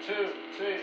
two, three.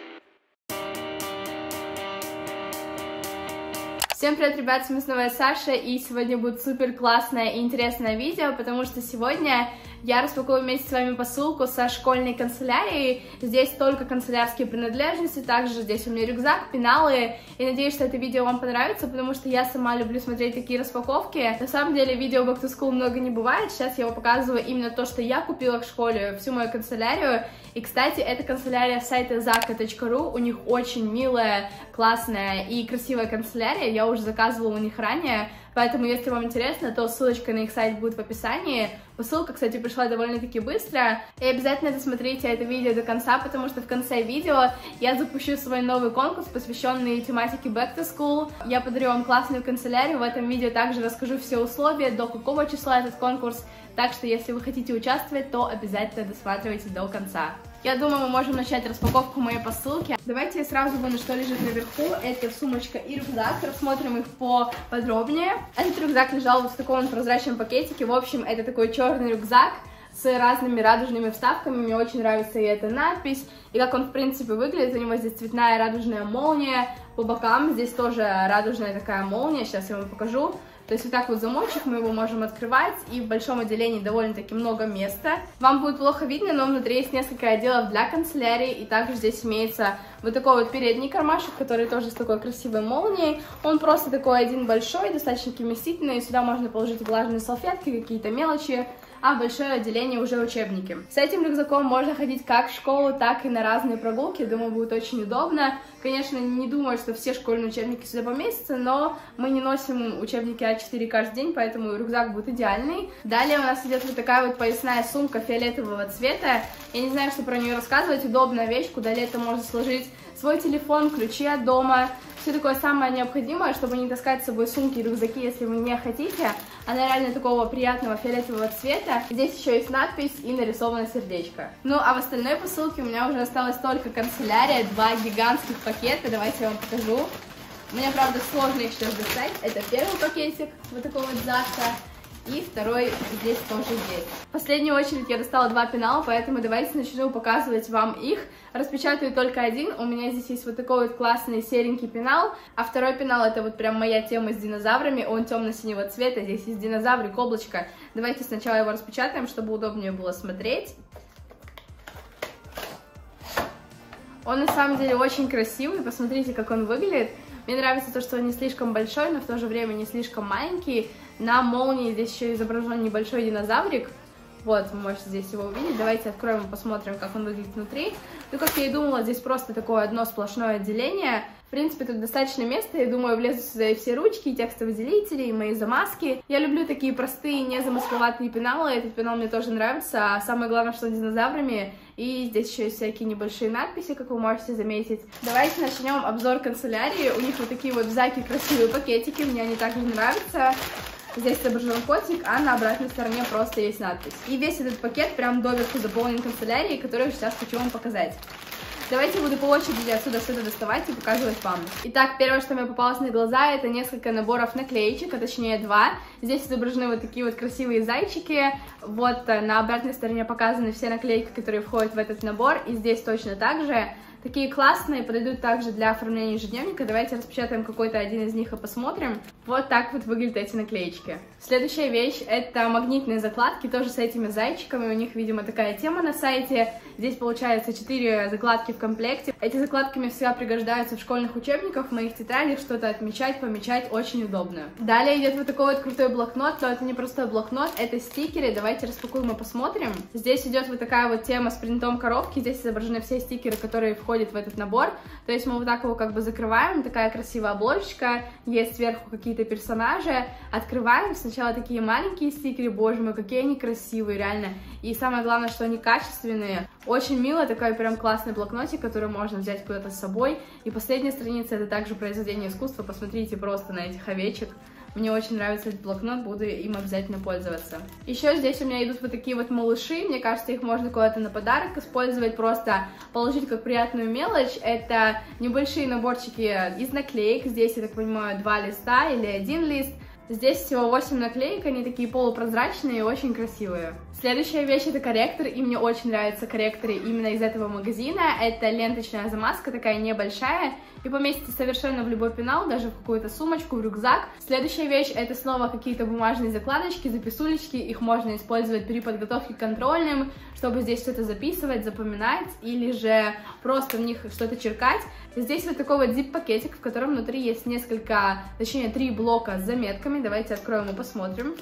Всем привет, ребят, с вами снова я, Саша, и сегодня будет супер классное и интересное видео, потому что сегодня я распакую вместе с вами посылку со школьной канцелярией. Здесь только канцелярские принадлежности, также здесь у меня рюкзак, пеналы, и надеюсь, что это видео вам понравится, потому что я сама люблю смотреть такие распаковки. На самом деле, видео Back to School много не бывает, сейчас я вам показываю именно то, что я купила в школе, всю мою канцелярию. И, кстати, это канцелярия с сайта zaka.ru, у них очень милая, классная и красивая канцелярия, я уже заказывала у них ранее, поэтому, если вам интересно, то ссылочка на их сайт будет в описании. Посылка, кстати, пришла довольно-таки быстро, и обязательно досмотрите это видео до конца, потому что в конце видео я запущу свой новый конкурс, посвященный тематике Back to School. Я подарю вам классную канцелярию, в этом видео также расскажу все условия, до какого числа этот конкурс, так что, если вы хотите участвовать, то обязательно досматривайте до конца. Я думаю, мы можем начать распаковку моей посылки. Давайте я сразу выну, что лежит наверху. Это сумочка и рюкзак. Рассмотрим их поподробнее. Этот рюкзак лежал вот в таком прозрачном пакетике. В общем, это такой черный рюкзак с разными радужными вставками. Мне очень нравится и эта надпись, и как он, в принципе, выглядит. У него здесь цветная радужная молния. По бокам здесь тоже радужная такая молния. Сейчас я вам покажу. То есть вот так вот замочек, мы его можем открывать, и в большом отделении довольно-таки много места. Вам будет плохо видно, но внутри есть несколько отделов для канцелярии, и также здесь имеется вот такой вот передний кармашек, который тоже с такой красивой молнией. Он просто такой один большой, достаточно вместительный, сюда можно положить влажные салфетки, какие-то мелочи, а в большое отделение уже учебники. С этим рюкзаком можно ходить как в школу, так и на разные прогулки, думаю, будет очень удобно. Конечно, не думаю, что все школьные учебники сюда поместятся, но мы не носим учебники А4 каждый день, поэтому рюкзак будет идеальный. Далее у нас идет вот такая вот поясная сумка фиолетового цвета. Я не знаю, что про нее рассказывать, удобная вещь, куда летом можно сложить свой телефон, ключи от дома, все такое самое необходимое, чтобы не таскать с собой сумки и рюкзаки, если вы не хотите. Она реально такого приятного фиолетового цвета. Здесь еще есть надпись и нарисовано сердечко. Ну, а в остальной посылке у меня уже осталась только канцелярия, 2 гигантских пакета, давайте я вам покажу. Мне, правда, сложно их сейчас достать. Это первый пакетик, вот такой вот Зака. И второй здесь тоже есть. В последнюю очередь я достала 2 пенала, поэтому давайте начну показывать вам их. Распечатаю только один. У меня здесь есть вот такой вот классный серенький пенал, а второй пенал — это вот прям моя тема с динозаврами. Он темно-синего цвета, здесь есть динозаврик, облачко. Давайте сначала его распечатаем, чтобы удобнее было смотреть. Он на самом деле очень красивый, посмотрите, как он выглядит. Мне нравится то, что он не слишком большой, но в то же время не слишком маленький. На молнии здесь еще изображен небольшой динозаврик. Вот, вы можете здесь его увидеть. Давайте откроем и посмотрим, как он выглядит внутри. Ну, как я и думала, здесь просто такое одно сплошное отделение. В принципе, тут достаточно места, я думаю, влезут сюда и все ручки, и текстовыделители, и мои замазки. Я люблю такие простые, незамысловатые пеналы, этот пенал мне тоже нравится, а самое главное, что он с динозаврами, и здесь еще есть всякие небольшие надписи, как вы можете заметить. Давайте начнем обзор канцелярии. У них вот такие вот в Заке красивые пакетики, мне они также нравятся. Здесь изображен котик, а на обратной стороне просто есть надпись. И весь этот пакет прям доверху заполнен канцелярией, которую сейчас хочу вам показать. Давайте я буду по очереди отсюда доставать и показывать вам. Итак, первое, что мне попалось на глаза, это несколько наборов наклеечек, а точнее 2. Здесь изображены вот такие вот красивые зайчики. Вот на обратной стороне показаны все наклейки, которые входят в этот набор. И здесь точно так же. Такие классные, подойдут также для оформления ежедневника. Давайте распечатаем какой-то один из них и посмотрим. Вот так вот выглядят эти наклеечки. Следующая вещь — это магнитные закладки, тоже с этими зайчиками. У них, видимо, такая тема на сайте. Здесь получается 4 закладки в комплекте. Эти закладки мне всегда пригождаются в школьных учебниках, в моих тетрадях, что-то отмечать, помечать, очень удобно. Далее идет вот такой вот крутой блокнот, но это не простой блокнот, это стикеры. Давайте распакуем и посмотрим. Здесь идет вот такая вот тема с принтом коробки, здесь изображены все стикеры, которые входят в этот набор. То есть мы вот так его как бы закрываем, такая красивая обложечка, есть сверху какие-то персонажи, открываем, сначала такие маленькие стикеры, боже мой, какие они красивые, реально. И самое главное, что они качественные. Очень мило, такой прям классный блокнотик, который можно взять куда-то с собой. И последняя страница — это также произведение искусства, посмотрите просто на этих овечек. Мне очень нравится этот блокнот, буду им обязательно пользоваться. Еще здесь у меня идут вот такие вот малыши, мне кажется, их можно куда-то на подарок использовать, просто положить как приятную мелочь. Это небольшие наборчики из наклеек, здесь, я так понимаю, 2 листа или 1 лист. Здесь всего 8 наклеек, они такие полупрозрачные и очень красивые. Следующая вещь — это корректор, и мне очень нравятся корректоры именно из этого магазина. Это ленточная замазка, такая небольшая, и поместится совершенно в любой пенал, даже в какую-то сумочку, в рюкзак. Следующая вещь — это снова какие-то бумажные закладочки, записулечки. Их можно использовать при подготовке к контрольным, чтобы здесь что-то записывать, запоминать, или же просто в них что-то черкать. Здесь вот такой вот zip-пакетик, в котором внутри есть точнее 3 блока с заметками. Давайте откроем и посмотрим.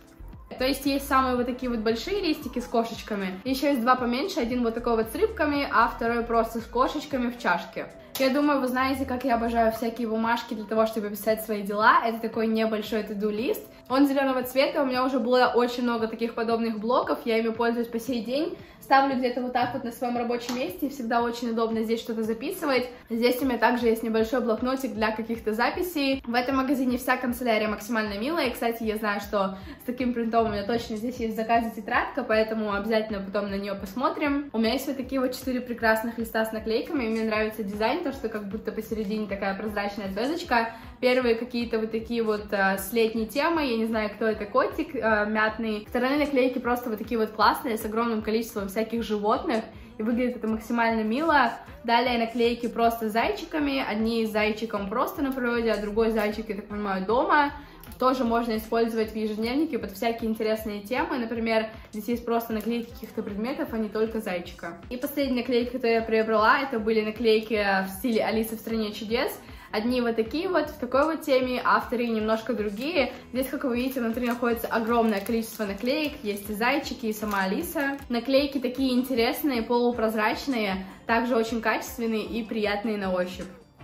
То есть есть самые вот такие вот большие листики с кошечками, еще есть 2 поменьше, один вот такой вот с рыбками, а второй просто с кошечками в чашке. Я думаю, вы знаете, как я обожаю всякие бумажки для того, чтобы писать свои дела. Это такой небольшой to-do-лист. Он зеленого цвета, у меня уже было очень много таких подобных блоков, я ими пользуюсь по сей день. Ставлю где-то вот так вот на своем рабочем месте, всегда очень удобно здесь что-то записывать. Здесь у меня также есть небольшой блокнотик для каких-то записей. В этом магазине вся канцелярия максимально милая. И, кстати, я знаю, что с таким принтом у меня точно здесь есть в заказе тетрадка, поэтому обязательно потом на нее посмотрим. У меня есть вот такие вот 4 прекрасных листа с наклейками, и мне нравится дизайн, то, что как будто посередине такая прозрачная звездочка. Первые какие-то вот такие вот с летней темой, я не знаю, кто это, котик мятный. Вторые наклейки просто вот такие вот классные, с огромным количеством всяких животных, и выглядит это максимально мило. Далее наклейки просто с зайчиками, одни с зайчиком просто на природе, а другой зайчик, я так понимаю, дома. Тоже можно использовать в ежедневнике под всякие интересные темы. Например, здесь есть просто наклейки каких-то предметов, а не только зайчика. И последняя наклейка, которую я приобрела, это были наклейки в стиле Алисы в стране чудес. Одни вот такие вот, в такой вот теме, а вторые немножко другие. Здесь, как вы видите, внутри находится огромное количество наклеек, есть и зайчики, и сама Алиса. Наклейки такие интересные, полупрозрачные, также очень качественные и приятные на ощупь.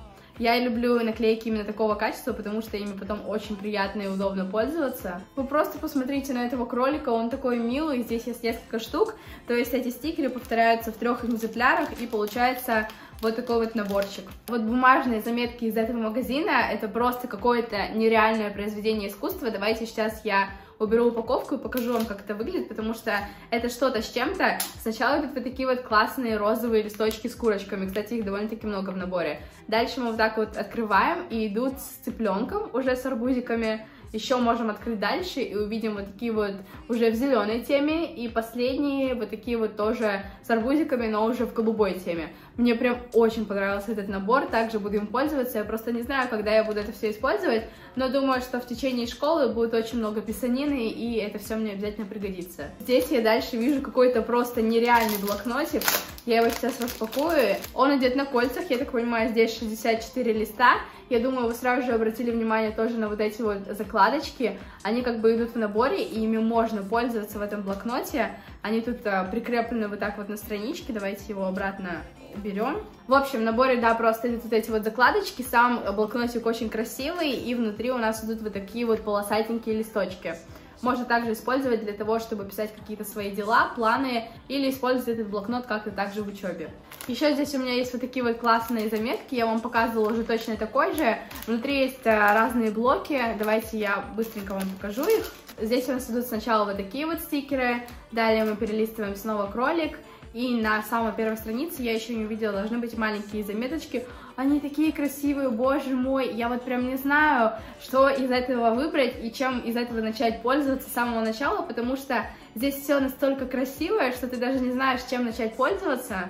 Я люблю наклейки именно такого качества, потому что ими потом очень приятно и удобно пользоваться. Вы просто посмотрите на этого кролика, он такой милый, здесь есть несколько штук, то есть эти стикеры повторяются в 3 экземплярах, и получается вот такой вот наборчик. Вот бумажные заметки из этого магазина — это просто какое-то нереальное произведение искусства. Давайте сейчас я уберу упаковку и покажу вам, как это выглядит, потому что это что-то с чем-то. Сначала идут вот такие вот классные розовые листочки с курочками, кстати, их довольно-таки много в наборе. Дальше мы вот так вот открываем, и идут с цыпленком, уже с арбузиками. Еще можем открыть дальше и увидим вот такие вот уже в зеленой теме, и последние вот такие вот тоже с арбузиками, но уже в голубой теме. Мне прям очень понравился этот набор, также буду им пользоваться. Я просто не знаю, когда я буду это все использовать, но думаю, что в течение школы будет очень много писанины, и это все мне обязательно пригодится. Здесь я дальше вижу какой-то просто нереальный блокнотик. Я его сейчас распакую. Он идет на кольцах, я так понимаю, здесь 64 листа. Я думаю, вы сразу же обратили внимание тоже на вот эти вот закладочки. Они как бы идут в наборе, и ими можно пользоваться в этом блокноте. Они тут прикреплены вот так вот на страничке. Давайте его обратно берем. В общем, в наборе, да, просто идут вот эти вот закладочки. Сам блокнотик очень красивый, и внутри у нас идут вот такие вот полосатенькие листочки. Можно также использовать для того, чтобы писать какие-то свои дела, планы, или использовать этот блокнот как-то также в учебе. Еще здесь у меня есть вот такие вот классные заметки, я вам показывала уже точно такой же. Внутри есть разные блоки, давайте я быстренько вам покажу их. Здесь у нас идут сначала вот такие вот стикеры, далее мы перелистываем снова кролик. И на самой первой странице, я еще не увидела, должны быть маленькие заметочки. Они такие красивые, боже мой, я вот прям не знаю, что из этого выбрать и чем из этого начать пользоваться с самого начала, потому что здесь все настолько красивое, что ты даже не знаешь, чем начать пользоваться.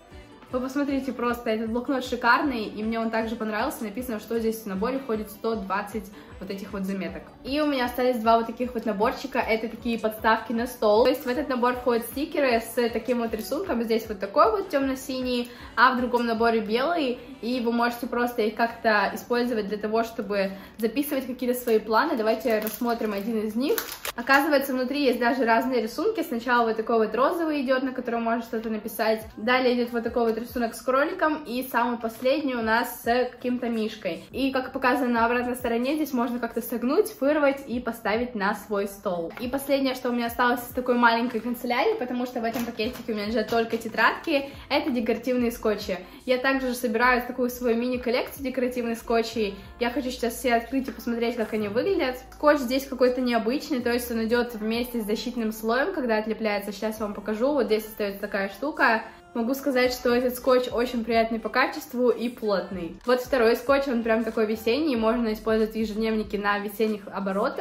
Вы посмотрите просто, этот блокнот шикарный, и мне он также понравился. Написано, что здесь в наборе входит 120 вот этих вот заметок. И у меня остались 2 вот таких вот наборчика, это такие подставки на стол. То есть в этот набор входят стикеры с таким вот рисунком, здесь вот такой вот темно-синий, а в другом наборе белый, и вы можете просто их как-то использовать для того, чтобы записывать какие-то свои планы. Давайте рассмотрим один из них. Оказывается, внутри есть даже разные рисунки. Сначала вот такой вот розовый идет, на котором можно что-то написать. Далее идет вот такой вот рисунок с кроликом, и самый последний у нас с каким-то мишкой. И как показано на обратной стороне, здесь можно как-то согнуть, вырвать и поставить на свой стол. И последнее, что у меня осталось из такой маленькой канцелярии, потому что в этом пакетике у меня лежат только тетрадки, это декоративные скотчи. Я также собираю такую свою мини-коллекцию декоративных скотчей. Я хочу сейчас все открыть и посмотреть, как они выглядят. Скотч здесь какой-то необычный, то есть он идет вместе с защитным слоем, когда отлепляется. Сейчас я вам покажу. Вот здесь остается такая штука. Могу сказать, что этот скотч очень приятный по качеству и плотный. Вот второй скотч, он прям такой весенний, можно использовать в ежедневнике на весенних оборотах.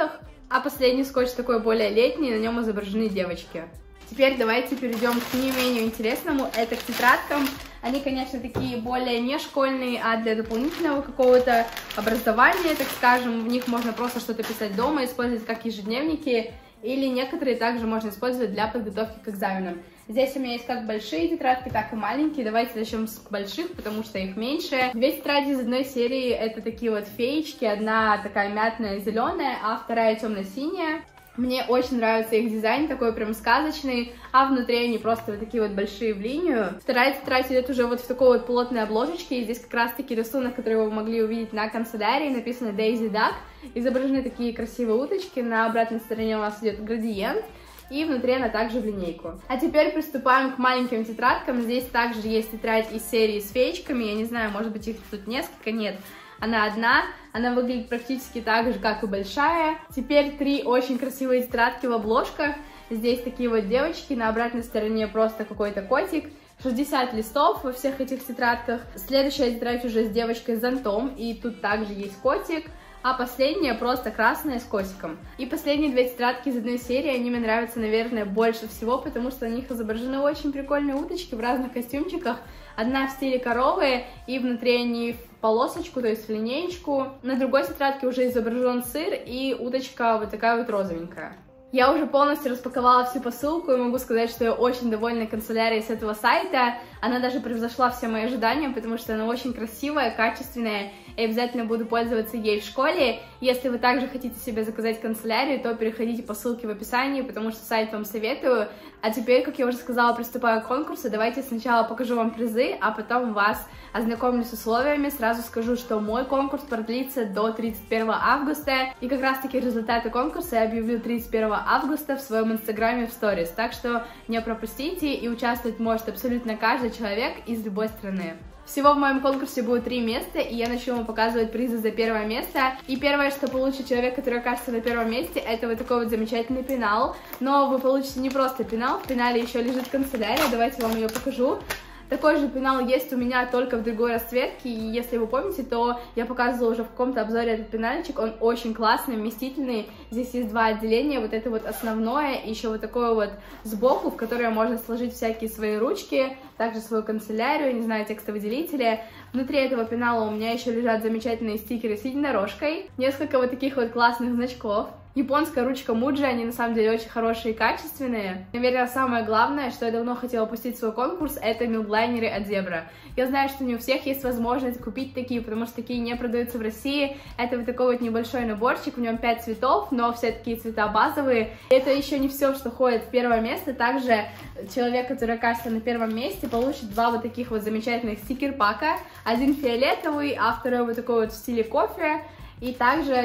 А последний скотч такой более летний, на нем изображены девочки. Теперь давайте перейдем к не менее интересному, это к тетрадкам. Они, конечно, такие более не школьные, а для дополнительного какого-то образования, так скажем. В них можно просто что-то писать дома, использовать как ежедневники, или некоторые также можно использовать для подготовки к экзаменам. Здесь у меня есть как большие тетрадки, так и маленькие. Давайте начнем с больших, потому что их меньше. Две тетради из одной серии — это такие вот феечки. Одна такая мятная зеленая, а вторая темно-синяя. Мне очень нравится их дизайн, такой прям сказочный, а внутри они просто вот такие вот большие в линию. Вторая тетрадь идет уже вот в такой вот плотной обложечке, и здесь как раз-таки рисунок, который вы могли увидеть на канцелярии, написано Daisy Duck. Изображены такие красивые уточки, на обратной стороне у нас идет градиент, и внутри она также в линейку. А теперь приступаем к маленьким тетрадкам. Здесь также есть тетрадь из серии с феечками, я не знаю, может быть их тут несколько, нет. Она одна, она выглядит практически так же, как и большая. Теперь три очень красивые тетрадки в обложках. Здесь такие вот девочки, на обратной стороне просто какой-то котик. 60 листов во всех этих тетрадках. Следующая тетрадь уже с девочкой с зонтом, и тут также есть котик. А последняя просто красная с котиком. И последние две тетрадки из одной серии, они мне нравятся, наверное, больше всего, потому что на них изображены очень прикольные уточки в разных костюмчиках. Одна в стиле коровы, и внутри они в полосочку, то есть в линеечку. На другой тетрадке уже изображен сыр и уточка вот такая вот розовенькая. Я уже полностью распаковала всю посылку и могу сказать, что я очень довольна канцелярией с этого сайта. Она даже превзошла все мои ожидания, потому что она очень красивая, качественная, и обязательно буду пользоваться ей в школе. Если вы также хотите себе заказать канцелярию, то переходите по ссылке в описании, потому что сайт вам советую. А теперь, как я уже сказала, приступаю к конкурсу. Давайте сначала покажу вам призы, а потом вас ознакомлю с условиями. Сразу скажу, что мой конкурс продлится до 31 августа, и как раз таки результаты конкурса я объявлю 31 августа в своем инстаграме в сторис, так что не пропустите, и участвовать может абсолютно каждый человек из любой страны. Всего в моем конкурсе будет 3 места, и я начну вам показывать призы за первое место. И первое, что получит человек, который окажется на первом месте, это вот такой вот замечательный пенал. Но вы получите не просто пенал, в пенале еще лежит канцелярия, давайте вам ее покажу. Такой же пенал есть у меня, только в другой расцветке, и если вы помните, то я показывала уже в каком-то обзоре этот пенальчик, он очень классный, вместительный, здесь есть два отделения, вот это вот основное, и еще вот такое вот сбоку, в которое можно сложить всякие свои ручки, также свою канцелярию, не знаю, текстовыделители. Внутри этого пенала у меня еще лежат замечательные стикеры с единорожкой, несколько вот таких вот классных значков. Японская ручка Муджи, они на самом деле очень хорошие и качественные. Наверное, самое главное, что я давно хотела пустить в свой конкурс, это милглайнеры от Zebra. Я знаю, что не у всех есть возможность купить такие, потому что такие не продаются в России. Это вот такой вот небольшой наборчик, в нем 5 цветов, но все такие цвета базовые. И это еще не все, что входит в первое место. Также человек, который окажется на первом месте, получит два вот таких вот замечательных стикер-пака. Один фиолетовый, а второй вот такой вот в стиле кофе. И также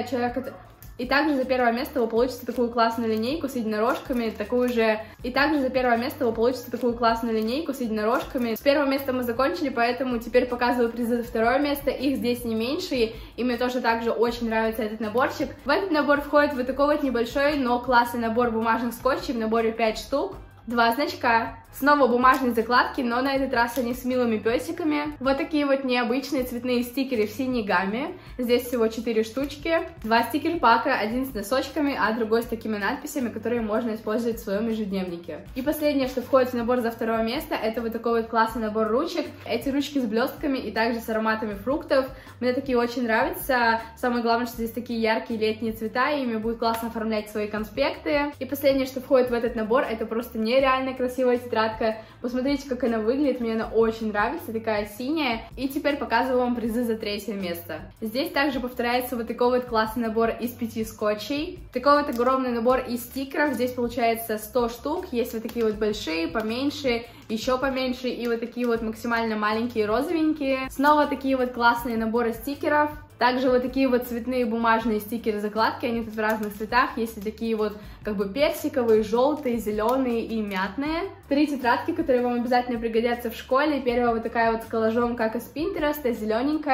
за первое место вы получите такую классную линейку с единорожками, С первого места мы закончили, поэтому теперь показываю призы за второе место. Их здесь не меньше, и мне тоже также очень нравится этот наборчик. В этот набор входит вот такой вот небольшой, но классный набор бумажных скотчей, в наборе 5 штук. 2 значка. Снова бумажные закладки, но на этот раз они с милыми песиками. Вот такие вот необычные цветные стикеры в синей гамме. Здесь всего 4 штучки. 2 стикер-пака, один с носочками, а другой с такими надписями, которые можно использовать в своем ежедневнике. И последнее, что входит в набор за второе место, это вот такой вот классный набор ручек. Эти ручки с блестками и также с ароматами фруктов. Мне такие очень нравятся. Самое главное, что здесь такие яркие летние цвета, и ими будет классно оформлять свои конспекты. И последнее, что входит в этот набор, это просто нереально красивая тетрадка. Посмотрите, как она выглядит, мне она очень нравится, такая синяя. И теперь показываю вам призы за 3 место. Здесь также повторяется вот такой вот классный набор из 5 скотчей. Такой вот огромный набор из стикеров, здесь получается 100 штук, есть вот такие вот большие, поменьше, еще поменьше, и вот такие вот максимально маленькие розовенькие. Снова такие вот классные наборы стикеров. Также вот такие вот цветные бумажные стикеры-закладки, они тут в разных цветах, есть и такие вот как бы персиковые, желтые, зеленые и мятные. 3 тетрадки, которые вам обязательно пригодятся в школе. Первая вот такая вот с коллажом, как из Pinterest, зелененькая.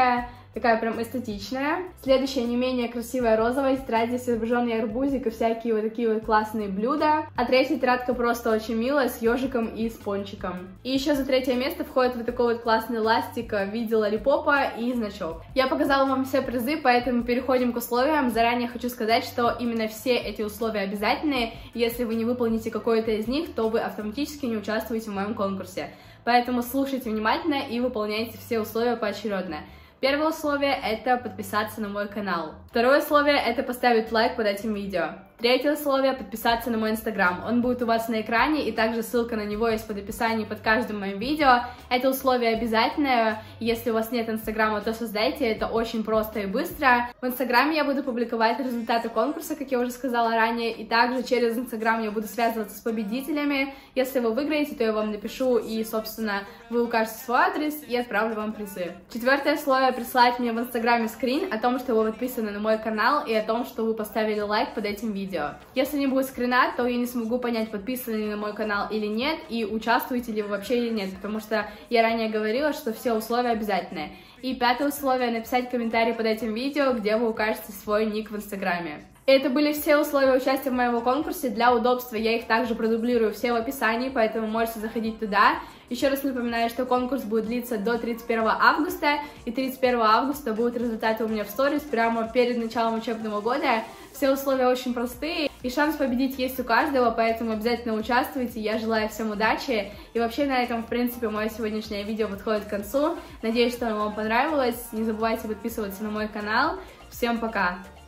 такая прям эстетичная. Следующая не менее красивая розовая, тетрадь, здесь изображенный арбузик и всякие вот такие вот классные блюда. А третья тетрадка просто очень милая, с ежиком и с пончиком. И еще за третье место входит вот такой вот классный ластик в виде лолипопа и значок. Я показала вам все призы, поэтому переходим к условиям. Заранее хочу сказать, что именно все эти условия обязательные. Если вы не выполните какое-то из них, то вы автоматически не участвуете в моем конкурсе. Поэтому слушайте внимательно и выполняйте все условия поочередно. Первое условие — это подписаться на мой канал. Второе условие — это поставить лайк под этим видео. Третье условие — подписаться на мой инстаграм. Он будет у вас на экране, и также ссылка на него есть под описанием под каждым моим видео. Это условие обязательное. Если у вас нет инстаграма, то создайте, это очень просто и быстро. В инстаграме я буду публиковать результаты конкурса, как я уже сказала ранее, и также через инстаграм я буду связываться с победителями. Если вы выиграете, то я вам напишу, и, собственно, вы укажете свой адрес и отправлю вам призы. Четвертое условие — присылать мне в инстаграме скрин о том, что вы подписаны на мой канал, и о том, что вы поставили лайк под этим видео. Если не будет скрина, то я не смогу понять, подписаны ли на мой канал или нет, и участвуете ли вы вообще или нет, потому что я ранее говорила, что все условия обязательные. И пятое условие — написать комментарий под этим видео, где вы укажете свой ник в инстаграме. Это были все условия участия в моем конкурсе. Для удобства я их также продублирую все в описании, поэтому можете заходить туда. Еще раз напоминаю, что конкурс будет длиться до 31 августа, и 31 августа будут результаты у меня в сторис прямо перед началом учебного года. Все условия очень простые, и шанс победить есть у каждого, поэтому обязательно участвуйте. Я желаю всем удачи. И вообще на этом, в принципе, мое сегодняшнее видео подходит к концу. Надеюсь, что оно вам понравилось. Не забывайте подписываться на мой канал. Всем пока!